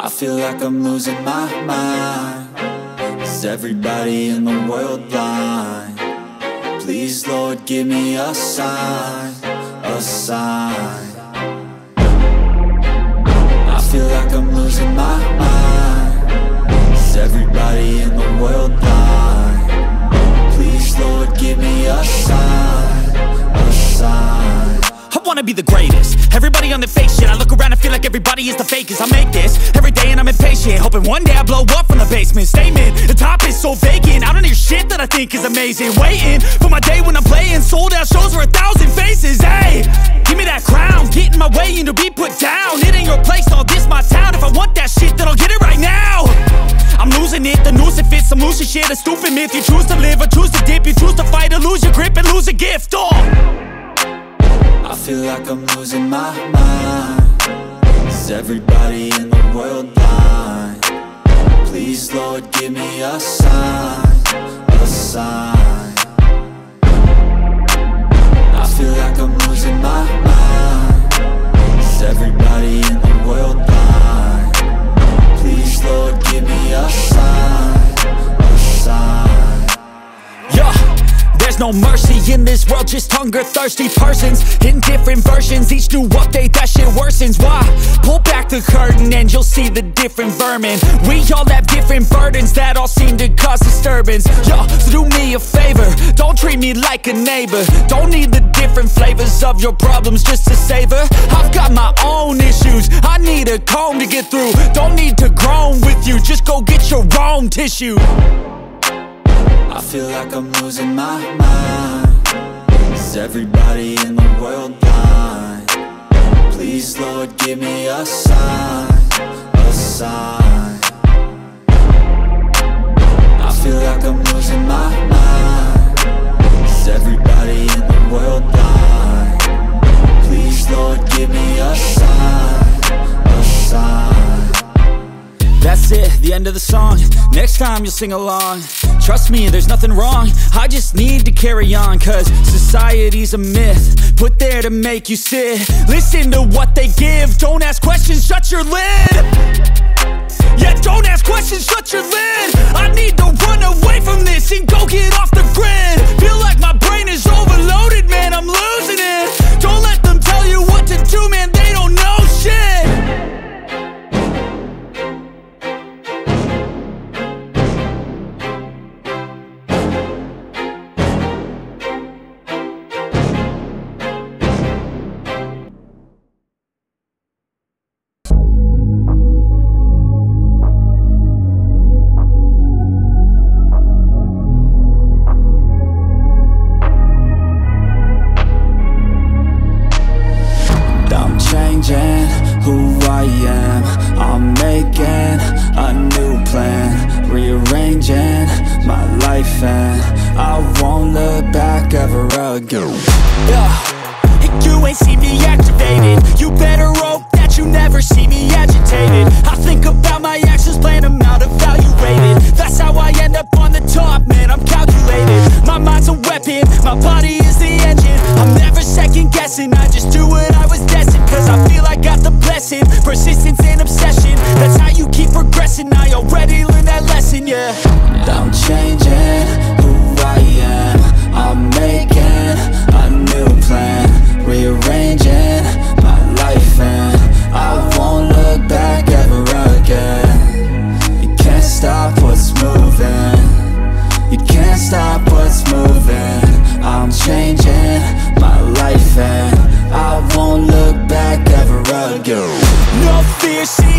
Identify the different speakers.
Speaker 1: I feel like I'm losing my mind. Is everybody in the world blind? Please, Lord, give me a sign, a sign. I feel like I'm losing my mind. Is everybody in the world blind? Please, Lord, give me a sign, a sign.
Speaker 2: I wanna be the greatest. Everybody on the fake shit. I look around and feel like everybody is the fakest. I make this every day and I'm impatient, hoping one day I blow up from the basement. Statement, the top is so vacant. I don't hear shit that I think is amazing. Waiting for my day when I'm playing sold out shows for 1,000 faces. Hey, give me that crown, get in my way and to be put down. It ain't your place, all this my town. If I want that shit, then I'll get it right now. I'm losing it, the noose it fits. I'm losing shit, a stupid myth. You choose to live or choose to dip. You choose to fight or lose your grip and lose a gift.
Speaker 1: I feel like I'm losing my mind. Is everybody in the world blind? Please, Lord, give me a sign, a sign. I feel like I'm losing my mind. Is everybody in the world blind? Please, Lord, give me a sign, a sign.
Speaker 2: Yeah. There's no mercy in this world, just hunger-thirsty persons in different versions. Each new update, that shit worsens. Why? Pull back the curtain and you'll see the different vermin. We all have different burdens that all seem to cause disturbance. Yo, so do me a favor, don't treat me like a neighbor. Don't need the different flavors of your problems just to savor. I've got my own issues, I need a comb to get through. Don't need to groan with you, just go get your own tissue.
Speaker 1: I feel like I'm losing my mind. Is everybody in the world blind? Please, Lord, give me a sign, a sign. I feel like I'm losing my mind. Is everybody in the world blind? Please, Lord, give me a sign, a sign.
Speaker 2: That's it, the end of the song. Next time you'll sing along. Trust me, there's nothing wrong. I just need to carry on, cause society's a myth put there to make you sit. Listen to what they give. Don't ask questions, shut your lid. Yeah, don't ask questions, shut your lid. I need to run away from this and go get off the grid. Feel like my brain is overloaded, man, I'm losing it. Don't let them tell you what to do, man, they don't know shit.
Speaker 1: Who I am, I'm making a new plan, rearranging my life and I won't look back ever again.
Speaker 2: You ain't see me activated. You better hope that you never see me agitated. I think about my actions, plan them out, evaluated. That's how I end up on the top, man, I'm calculated. My mind's a weapon, my body is the engine. I'm never second guessing, I just do what I was destined. Cause I feel I got the blessing, persistence and obsession. That's how you keep progressing, I already learned that lesson, yeah.
Speaker 1: I'm changing who I am, I'm making a new plan, rearranging my life and I won't look back ever again. You can't stop what's moving, you can't stop what's moving. I'm changing my life and I won't look back ever again.
Speaker 2: No fear, see